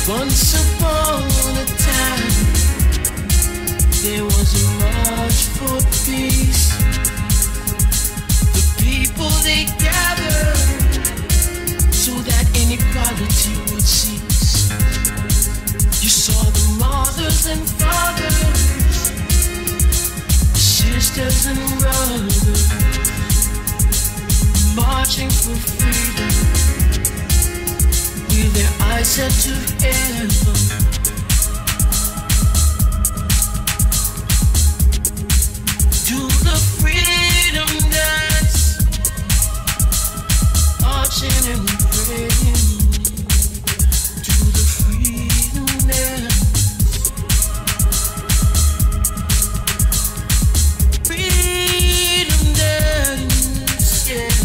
Once upon a time, there was a march for peace. The people they gathered so that inequality would cease. You saw the mothers and fathers, sisters and brothers, marching for freedom, with their eyes set to heaven. To the freedom dance, marching and praying. To the freedom dance, freedom dance, yeah.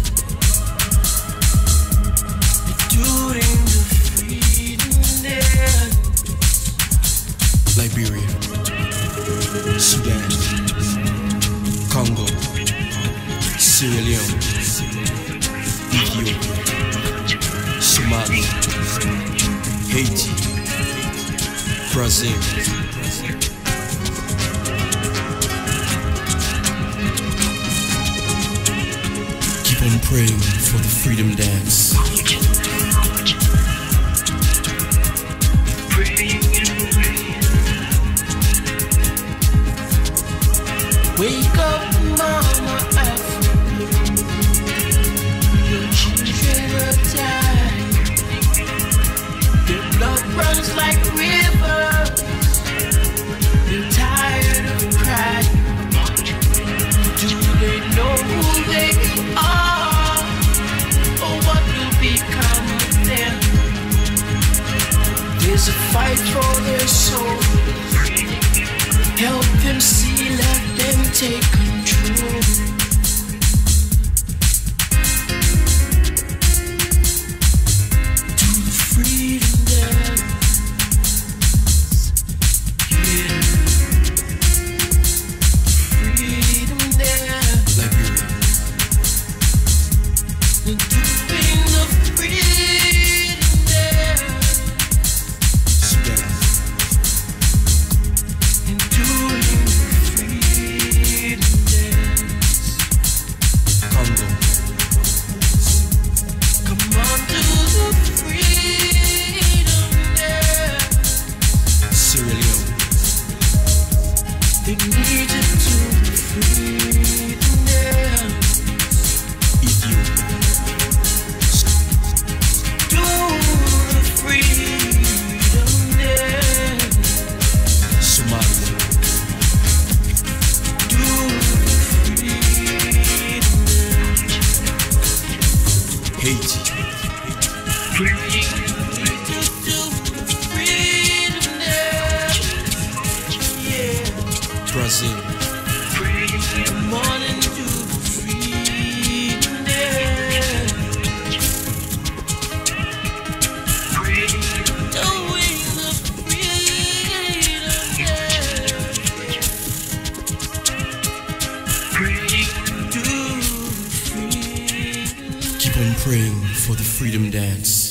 During the freedom dance. Liberia, Sudan, Congo, Sierra Leone, Ethiopia, Somalia, Haiti, Brazil. Keep on praying for the freedom dance. Wake up, Mama Africa, your children are dying. Their blood runs like rivers. They're tired of crying. Do they know who they are, or what will become of them? There's a fight for their soul. Help them see, let them take control. To the freedom dance, yeah. Freedom dance, Liberia, and doing the freedom dance, Sudan, and doing the freedom dance. Congo, Come on, do the freedom dance. Sierra Leone, They need you to the freedom dance. Ethiopia, Do the freedom dance. Somalia, Do the freedom dance. Haiti, Do the freedom dance. Yeah. Brazil, Come on and do the freedom dance. Doing the freedom dance. Do the freedom. keep on praying for the freedom dance.